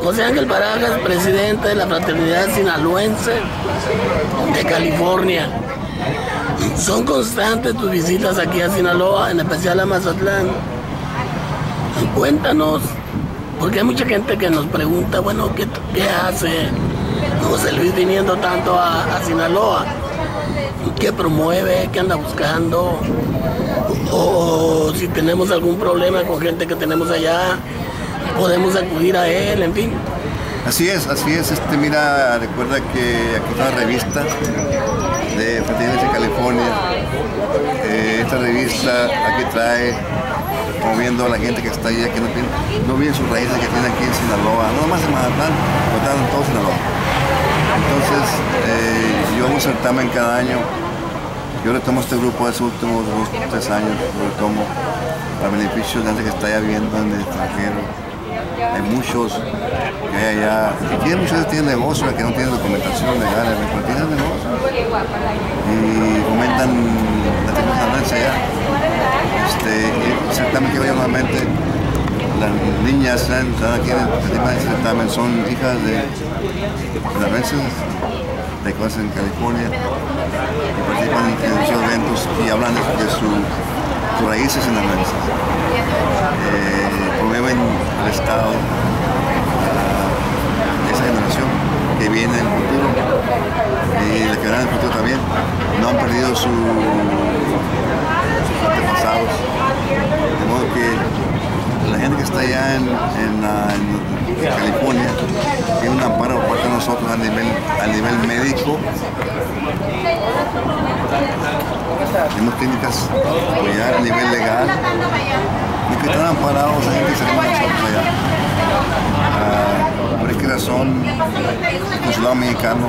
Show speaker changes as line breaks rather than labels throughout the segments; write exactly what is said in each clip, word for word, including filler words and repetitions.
José Ángel Barajas, presidente de la Fraternidad Sinaloense de California. Son constantes tus visitas aquí a Sinaloa, en especial a Mazatlán. Cuéntanos, porque hay mucha gente que nos pregunta, bueno, ¿qué, qué hace José Luis viniendo tanto a, a Sinaloa? ¿Qué promueve? ¿Qué anda buscando? O, o si tenemos algún problema con gente que tenemos allá, podemos acudir a él, en fin.
Así es, así es. Este, mira, recuerda que aquí está la revista de Fraternidades de California. Eh, esta revista aquí trae promoviendo a la gente que está allá, que no tiene, no viene sus raíces que tiene aquí en Sinaloa, no más en Mazatlán, pero están en todo Sinaloa. Entonces, eh, yo hago un certamen cada año. Yo retomo este grupo hace últimos dos, tres años, lo retomo para beneficio de gente que está allá viviendo en el extranjero. Hay muchos que hay allá, que tienen, muchos que tienen negocio, que no tienen documentación legal, pero tienen negocio. Y fomentan la tecnología allá. Este, el certamen que vaya nuevamente, las niñas que están aquí en el certamen son hijas de sinaloenses de cosas en California, que participan en muchos eventos y hablan de, de su, sus raíces sinaloenses. Eh, promueven al Estado a esa generación que viene en el futuro y la que verán en el futuro también. No han perdido su, sus antepasados, de modo que la gente que está allá en, en, en California tiene un amparo por parte de nosotros a nivel, a nivel médico. Tenemos clínicas apoyadas a nivel legal y que están amparados a gente que se llama nosotros allá. Uh, por qué razón el consulado mexicano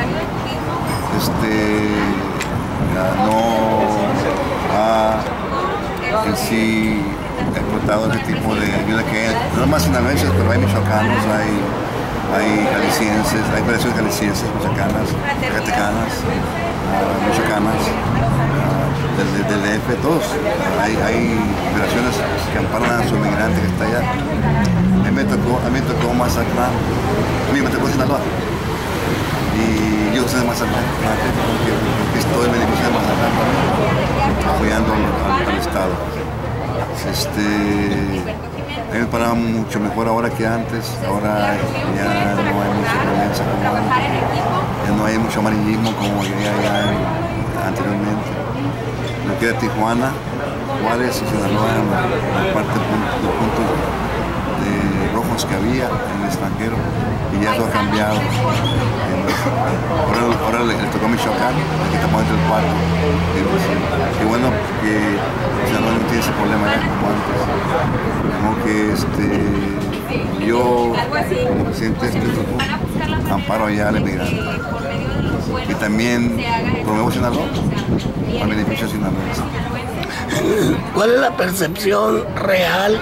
este, uh, no ha en sí explotado ese tipo de ayuda que hay, no más sinaloenses, pero hay michoacanos, hay, hay jaliscienses, hay operaciones jaliscienses, michoacanas, zacatecanas, uh, michoacanas, uh, del, del D F, todos. Uh, hay, hay operaciones que amparan a su migrante que está allá. A mí me tocó, a mí me tocó Mazatlán, a mí me tocó Sinaloa. Y yo soy de Mazatlán, porque estoy en beneficio de Mazatlán, apoyando al, al Estado. Este, a mí me paraba mucho mejor ahora que antes, ahora ya no hay mucha violencia como antes, ya no hay mucho amarillismo como había ya anteriormente. Lo que era Tijuana, Juárez y Sinaloa eran la parte de los puntos de rojos que había en el extranjero y ya eso ha cambiado. Ahora, ahora le, le tocó a Michoacán, aquí estamos dentro del cuarto. Qué bueno que Sinaloa no tiene ese problema ya como antes. Como que este, yo, como presidente de este grupo, amparo allá al emigrante. Y también promuevo Sinaloa al beneficio de Sinaloa.
¿Cuál es la percepción real,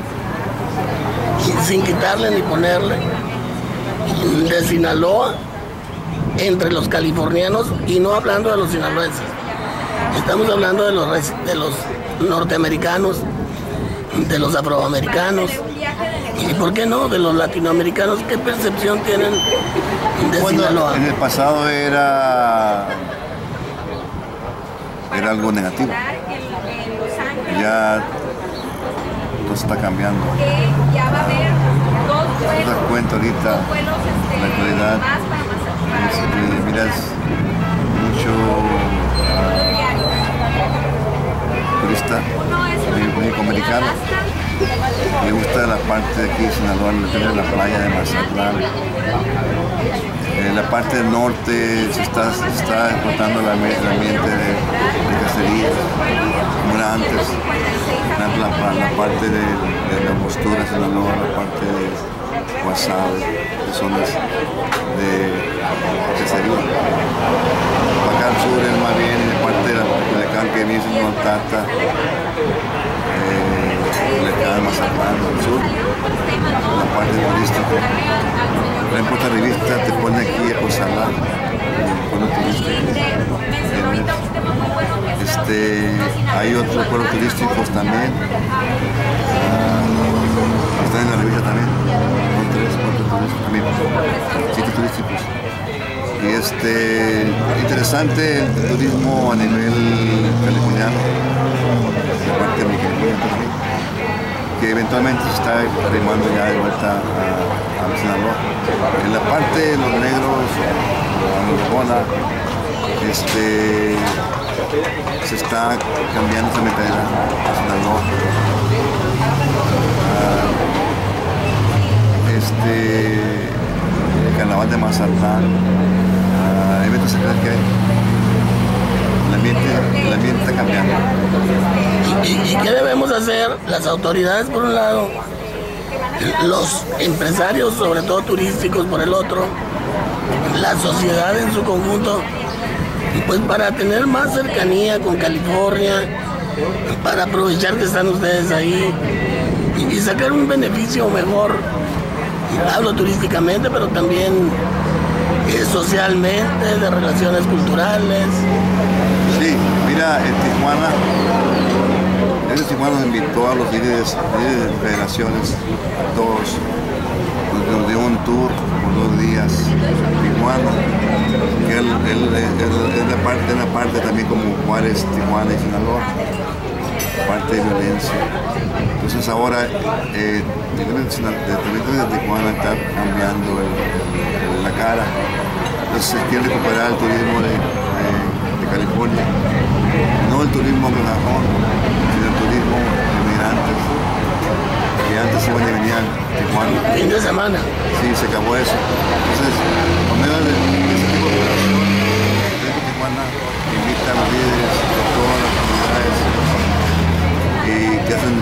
sin quitarle ni ponerle, de Sinaloa entre los californianos, y no hablando de los sinaloenses? Estamos hablando de los, de los norteamericanos, de los afroamericanos y, ¿por qué no?, de los latinoamericanos. ¿Qué percepción tienen de
bueno,
Sinaloa?
En el pasado era, era algo negativo. Ya todo está cambiando. Te das cuenta ahorita, en la actualidad, este, miras mucho turista méxico-americano. Me gusta la parte de aquí de Sinaloa, de la playa de Mazatlán. En la parte del norte se está, se está explotando el ambiente de, de cacerías, como era antes. La, la, la parte de, de la postura de Sinaloa, la parte de Guasave, de zonas de cacería. Para acá al sur es más bien en la parte de la Culiacán, que viene siendo Tata, eh, Culiacán, Mazatlán, al sur, la parte turística. Por ejemplo, esta revista te pone aquí a Osalá, pueblo turístico. Este, hay otros pueblos turísticos también. Uh, están en la revista también. Son tres, cuatro turísticos también, sitios turísticos. Y este, interesante el turismo a nivel californiano, de parte de California también, que eventualmente se está remando ya de vuelta a, a Sinaloa. En la parte de los negros, a Mojona, este, se está cambiando esa mentalidad a Sinaloa. Uh, este, el carnaval de Mazatlán, uh, eventos secretos que hay. El ambiente, el ambiente está cambiando.
¿Y, y, ¿Y qué debemos hacer las autoridades por un lado, los empresarios, sobre todo turísticos, por el otro, la sociedad en su conjunto, pues para tener más cercanía con California, para aprovechar que están ustedes ahí y, y sacar un beneficio mejor? Hablo turísticamente, pero también eh, socialmente, de relaciones culturales.
Sí, mira, en Tijuana, desde Tijuana nos invitó a los líderes, líderes de federaciones, a todos, nos dio un tour por dos días en Tijuana, que él, él, él, es la parte, una parte también como Juárez, Tijuana y Sinaloa, parte de violencia. Entonces ahora, eh, de Tijuana está cambiando el, el, la cara, entonces se quiere recuperar el turismo de, de, de California, no el turismo anglosajón, sino el turismo de migrantes, que antes iban y venían a Tijuana.
Fin de semana.
Sí, se acabó eso. Entonces, por medio de ese tipo de operación, el Tijuana invita a los líderes de todas las comunidades y que hacen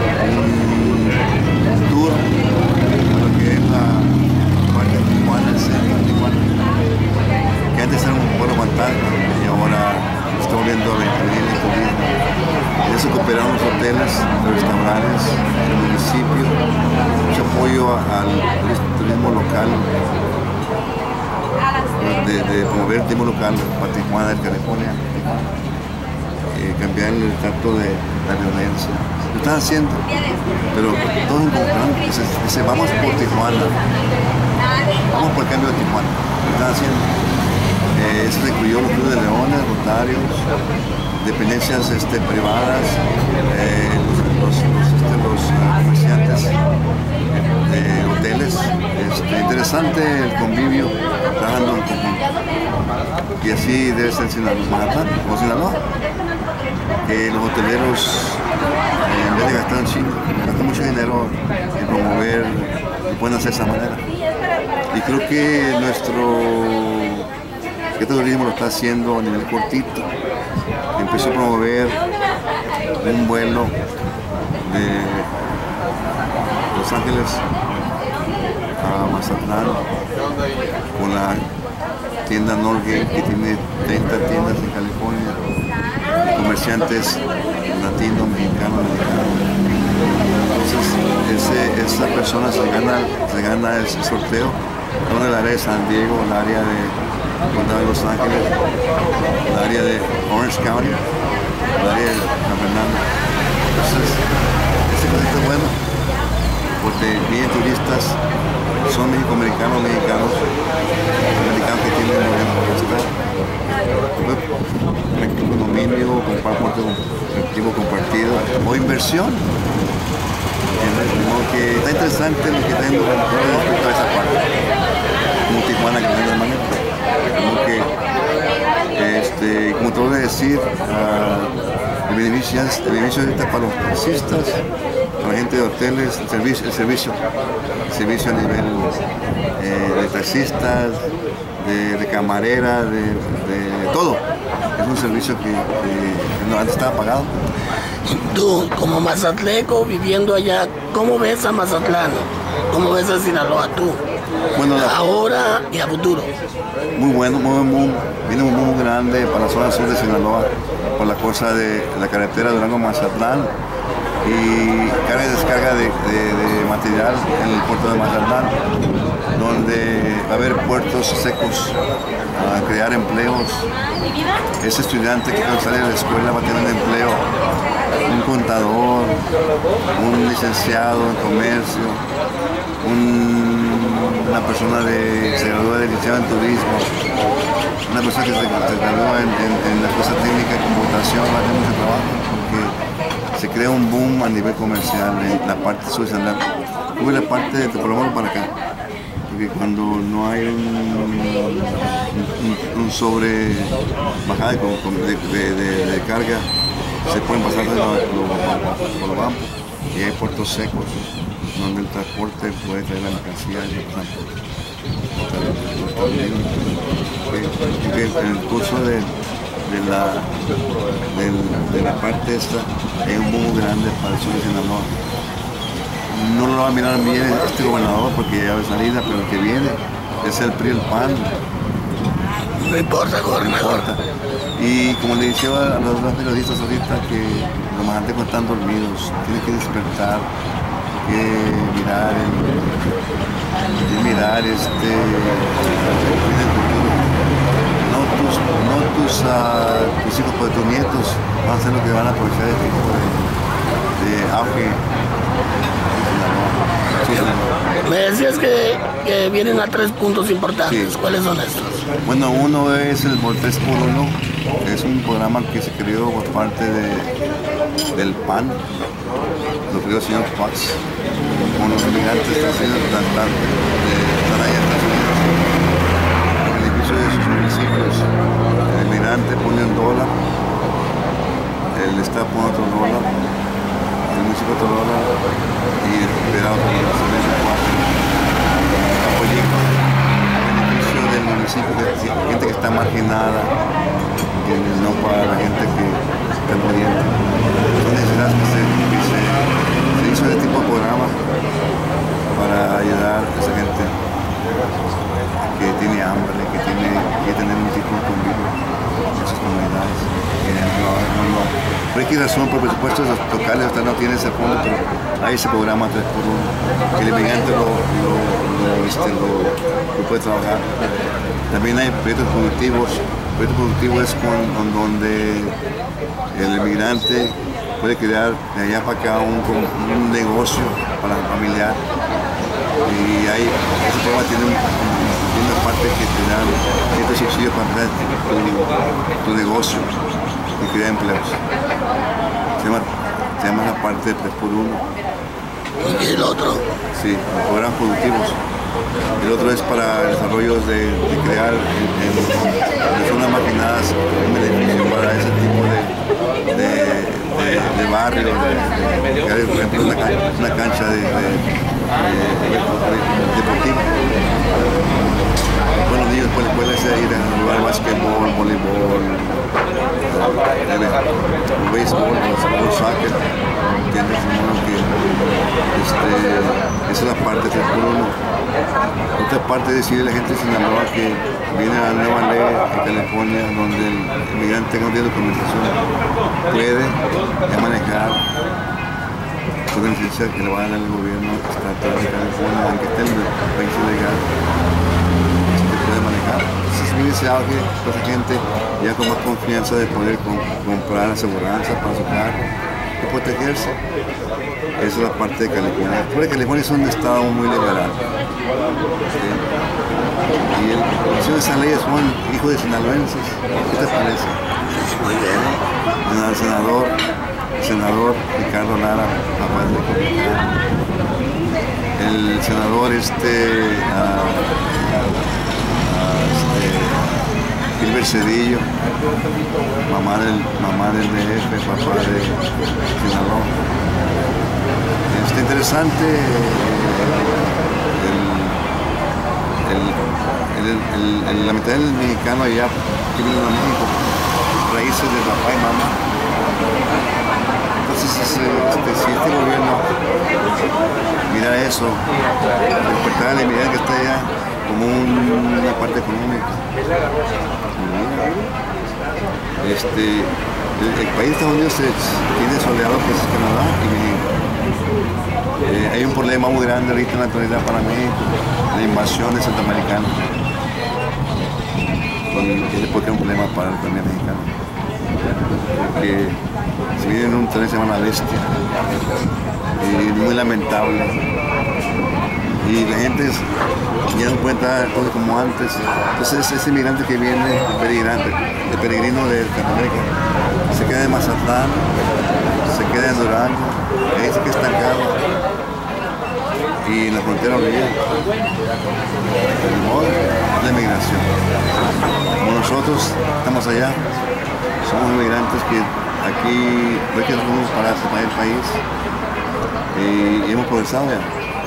un tour a lo que es la parte de Tijuana, el centro de Tijuana, que antes era un pueblo fantasma y ahora está volviendo a venir el turismo. Ya se cooperaron los hoteles, los restaurantes, el municipio, mucho apoyo al turismo local, de, de promover el turismo local para Tijuana, de California, eh, cambiar el trato de la violencia. Lo están haciendo, pero todos encontramos, dice, dice, vamos por Tijuana, vamos por el cambio de Tijuana, lo están haciendo. Eh, eso incluyó los clubes de leones, rotarios, dependencias este, privadas, eh, los, los, los, este, los uh, comerciantes de hoteles. Este, interesante el convivio, trabajando en conjunto. Y así debe ser Sinaloa, o Sinaloa, que los hoteleros, eh, en vez de gastar un chingo, gastan mucho dinero en promover, y pueden hacer de esa manera. Y creo que nuestro este turismo lo está haciendo a nivel cortito. Empezó a promover un vuelo de Los Ángeles a Mazatlán con la tienda Norgate, que tiene treinta tiendas en California, comerciantes latinos, mexicanos, americanos. Entonces ese, esa persona se gana, se gana ese sorteo, no en el área de San Diego, el área de el condado de Los Ángeles, el área de Orange County, el área de San Fernando. Entonces, este proyecto es bueno, porque vienen turistas, son mexicoamericanos, mexicanos, americanos que tienen dinero para estar. Un condominio, compartir objetivo compartido o inversión. Como que está interesante lo que está haciendo respecto a esa parte. Como Tijuana, que de manera. Como que, este, como te voy a decir, uh, el beneficio, el beneficio ahorita para los taxistas, para la gente de hoteles, el servicio, el servicio, el servicio a nivel eh, de taxistas, de, de camarera, de, de todo. Es un servicio que, que no, antes estaba pagado.
Tú, como mazatleco, viviendo allá, ¿cómo ves a Mazatlán? ¿Cómo ves a Sinaloa tú? Bueno, la, ahora y a futuro.
Muy bueno, muy, muy, viene muy, muy grande para la zona sur de Sinaloa, por la cosa de la carretera Durango-Mazatlán y carga y descarga de, de, de material en el puerto de Mazatlán, donde va a haber puertos secos, a crear empleos. Ese estudiante que cuando sale de la escuela va a tener un empleo, un contador, un licenciado en comercio, un una persona de, se graduó de licenciado en turismo, una persona que se, se graduó en, en, en la cosa técnica de computación, va a tener mucho trabajo porque se crea un boom a nivel comercial en la parte social. Tuve la parte de Topolomón para acá, porque cuando no hay un, un, un sobre bajada de, de, de, de carga, se pueden pasar por los bancos y hay puertos secos donde el transporte puede traer la mercancía y porque en el curso de, de, la, de, de la parte esta hay un boom grande para el sur de Sinaloa. No lo va a mirar bien este gobernador porque ya va salida, pero el que viene es el P R I, el P A N.
No importa, gobernador.
No importa. Y como le decía a los dos periodistas ahorita, que los majantes están dormidos, tienen que despertar, que mirar el, que mirar este el futuro. No tus, no tus, uh, tus hijos, pero tus nietos van a ser los que van a aprovechar este tipo de, de auge. Sí,
me decías que, que vienen a tres puntos importantes. Sí. ¿Cuáles son estos?
Bueno, uno es el tres por uno, es un programa que se creó por parte de, del P A N, lo creó el señor Fox, con los migrantes que han sido tratantes de estar allá en Estados Unidos. En el edificio de sus municipios, el migrante pone un dólar, el Estado pone otro dólar, el municipio otro dólar y el federal otro dólar. Del municipio, de gente que está marginada, que no para la gente que está muriendo. Son necesidades que se, que se, se hizo este tipo de programa para ayudar a esa gente que tiene hambre, que tiene que tener un tipo de convivio en sus comunidades. Que no, no, no. Pero hay que razón, por presupuestos locales hasta no tiene ese fondo, pero hay ese programa tres por uno, que el migrante lo, lo, lo, este, lo, lo puede trabajar. También hay proyectos productivos. El proyecto productivo es con, con donde el migrante puede crear de allá para acá un, un negocio para la familiar. Y hay, ese programa tiene, un, tiene una parte que te dan ciertos subsidios para crear tu, tu negocio y crear empleos. Se llama, se llama la parte de tres por uno.
¿Y el otro?
Sí, los programas productivos. El otro es para desarrollos de, de crear en, en, en zonas marginadas un beneficio para ese tipo de, de, de, de barrio, de, de crear, por ejemplo, una, una cancha de, de, de, de deportiva. Bueno, los niños pueden, pueden ir a jugar basquetbol, voleibol, béisbol, o soccer. ¿Entiendes? De modo que este, esa es la parte tres por uno. Otra parte es decirle a la gente de Sinaloa que viene la nueva ley de California donde el inmigrante que no tiene documentación puede ya manejar con la licencia que le va a dar el gobierno estatal de California, aunque esté en el país ilegal, se puede manejar. Entonces viene ese auge, toda esa gente ya con más confianza de poder com comprar aseguranza para su carro y protegerse. Esa es la parte de California. Porque California es un estado muy liberal. ¿Sí? Y el, de esas leyes son hijos de sinaloenses. ¿Qué te parece?
Muy bien.
El senador, el senador Ricardo Lara, papá de Republicano. El senador este, uh, uh, este Gilbert Cedillo, mamá del, mamá del D F, papá de Sinaloa. Está interesante el, el, el, el, la mitad del mexicano allá que viene a México, raíces de papá y mamá. Entonces, este, si este gobierno mira eso, despertar a la inmigración que está allá como un, una parte económica. Este, el, el país de Estados Unidos es, tiene soleado que es Canadá y México. Eh, hay un problema muy grande ahorita en la actualidad para México, la invasión de centroamericanos. Y es porque es un problema para la economía mexicana. Porque se viene en un tren que se llama La Bestia, y muy lamentable. y la gente ya no cuenta todo como antes. Entonces ese inmigrante que viene, el peregrino, el peregrino de Centroamérica, se queda en Mazatlán, se queda en Durango, ahí se queda estancado y en la frontera orilla. El modo de la migración. Como nosotros estamos allá, somos inmigrantes que aquí no que somos para separar el país y, y hemos progresado ya.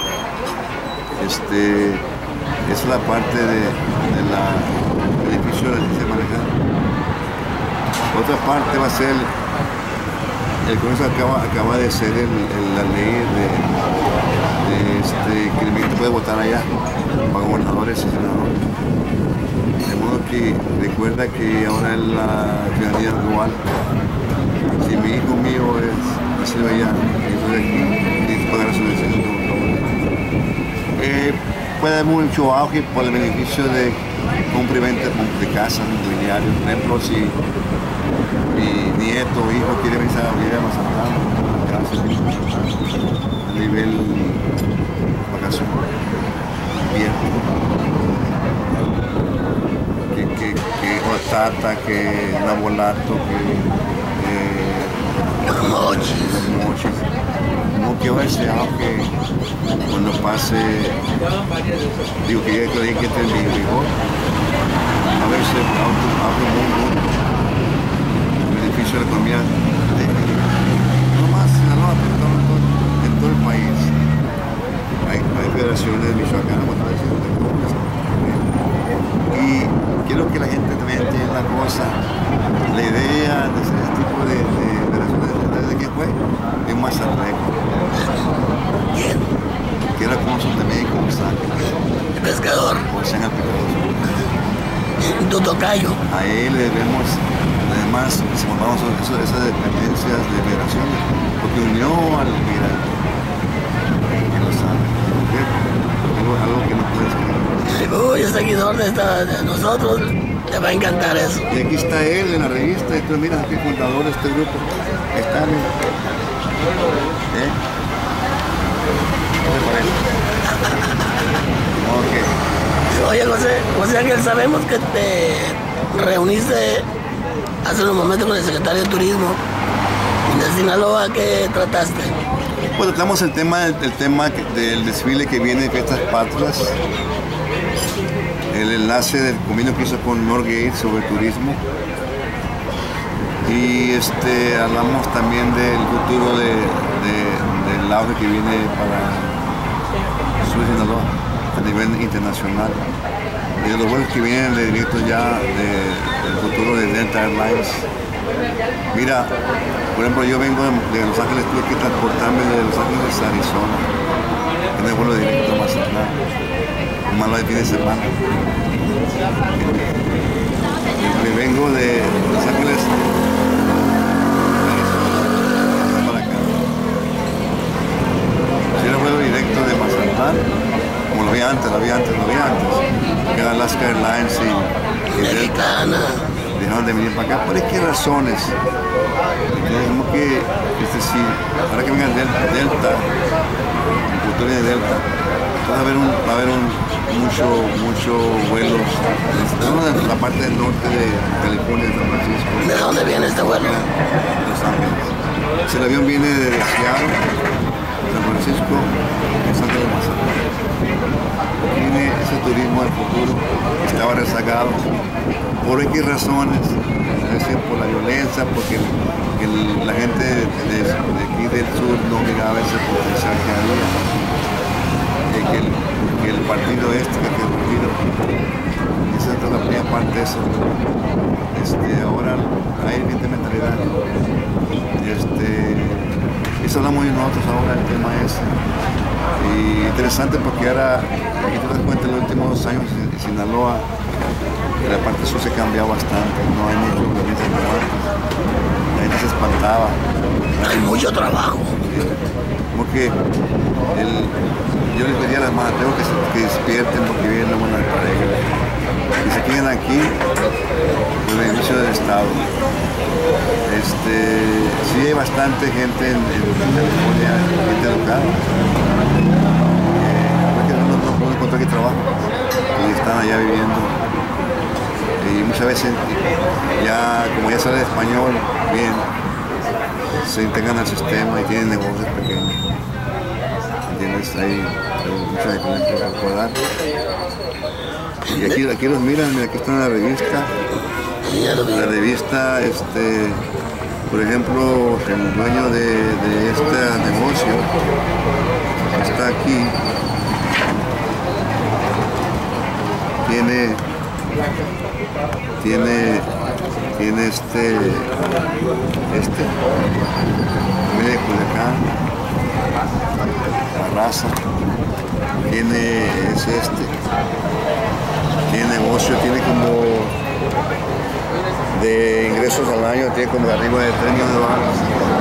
Este, esa es la parte de, de la beneficio de la licencia de manejar. Otra parte va a ser, el Congreso acaba, acaba de ser el, el, la ley de, de este, que el inmigrante puede votar allá para gobernadores y senadores. De modo que recuerda que ahora es la ciudadanía global. Si mi hijo mío es nacido allá y yo estoy aquí, tiene que pagar su licencia como eh, puede haber mucho auge por el beneficio de compra y venta de casas, inmobiliarios. Por ejemplo, si mi nieto o hijo quiere venir a vivir a Mazatlán, a nivel vacación, viejo, que, que, que hortata, que nabolato, que eh, mochis. No quiero ese auge cuando pase, digo que ya que entre en vigor, a ver si auge muy mundo, el beneficio de la economía, de, no más Sinaloa, pero en todo, en todo el país. Hay, hay federaciones de Michoacán, y quiero que la gente también entienda la cosa, la idea de ese tipo de, de federaciones, ¿de quién fue? Es Mazatleco. Que era como su también como Ángeles.
El pescador.
O San Alpedroso.
Tu tocayo.
A él le debemos, además, si formamos eso, esas dependencias de federaciones, porque unió al migrante. Que lo sabe. Algo, algo que no puedes creer.
Uy, el seguidor de, esta, de nosotros, te va a encantar eso.
Y aquí está él en la revista, y tú miras aquí el fundador de este grupo. Está bien. ¿Eh? ¿Qué te parece? Okay.
Oye, José, José Ángel, sabemos que te reuniste hace unos momentos con el secretario de Turismo de Sinaloa. ¿Qué trataste?
Pues tratamos el tema, el, el tema del desfile que viene de Fiestas Patrias, el enlace del convenio que hizo con Norgate sobre turismo, y este, hablamos también del futuro de, de, del auge que viene para Sur de Sinaloa a nivel internacional, y de los vuelos que vienen de directo ya de, del futuro de Delta Airlines. Mira, por ejemplo, yo vengo de Los Ángeles, tuve que transportarme de Los Ángeles a Arizona en el vuelo directo a Mazatlán, malo de fin de semana. Me vengo de Los Ángeles para acá. Si era vuelo directo de Mazatlán, como lo había antes, lo había antes, lo había antes, que era Alaska Airlines y, y
Mexicana.
dejaron de venir para acá. ¿Por qué razones? Como que, es decir, ahora que vengan Delta, Delta el futuro de Delta, va a haber, un, va a haber un, mucho, mucho vuelos. Estamos en la parte del norte de California, de San Francisco.
¿De dónde viene este vuelo?
De Los Ángeles. Si el avión viene de Seattle, San Francisco, Los Ángeles, Mazatlán. Viene ese turismo del futuro que estaba rezagado. Por X razones, es decir, por la violencia, porque el, el, la gente de, de, de aquí del sur no miraba ese potencial que había. Eh, que, el, que el partido este, que el partido, esa es la primera parte de eso. Este, ahora hay diferente mentalidad. Este, eso hablamos nosotros ahora, el tema ese. Y interesante porque ahora, aquí te das cuenta, en los últimos dos años en Sinaloa, la parte sur se ha cambiado bastante, no hay mucho violencia como antes, la gente se espantaba.
Hay mucho trabajo.
Como que el, yo les pedía a las mazatlán que, que despierten porque viene una buena pareja, que se queden aquí por el beneficio del Estado. Este, sí hay bastante gente en, en California, gente educada, eh, porque no muchas veces ya, como ya saben español, bien, se integran al sistema y tienen negocios pequeños. ¿Entiendes? Hay mucha diferencia por dar. Y aquí, aquí los miran, mira, aquí está en la revista. La revista, este, por ejemplo, el dueño de, de este negocio está aquí. Tiene, tiene, tiene este, este, viene de Culiacán, la raza, tiene, es este, tiene negocio, tiene como, de ingresos al año, tiene como arriba de tres millones de dólares.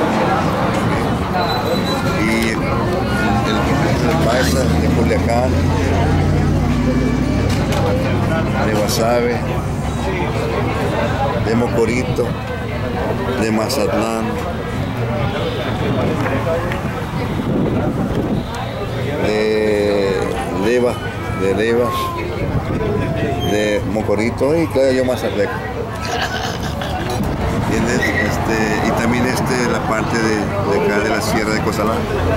Y el, el, el paisa de Culiacán, de Guasave, de Mocorito, de Mazatlán, de Leva, de Leva, de Mocorito y claro, yo Mazatleco. ¿Entiendes? Este, y también este, la parte de, de acá de la Sierra de Cozalá.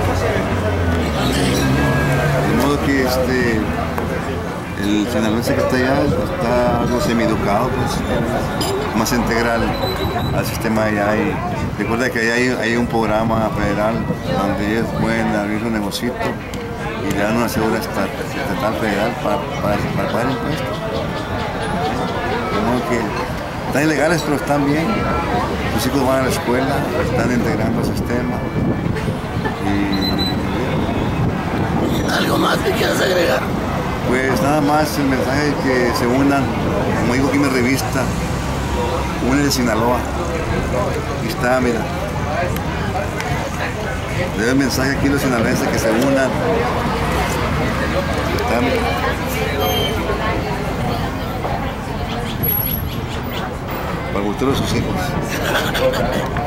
De modo que este, el sinaloense que está allá está algo semi-educado, pues, más integral al sistema allá. Y recuerda que allá hay, hay un programa federal donde ellos pueden abrir un negocito y le dan una segura estatal federal para, para, para pagar impuestos. De modo que están ilegales, pero están bien. Los hijos van a la escuela, están integrando el sistema. Y
¿Algo más que quieras agregar?
pues nada más el mensaje de que se unan, como digo aquí en mi revista, unen de Sinaloa. Aquí está, mira. Le doy el mensaje aquí a los sinaloenses que se unan. Aquí está, mira. Para el futuro de sus hijos.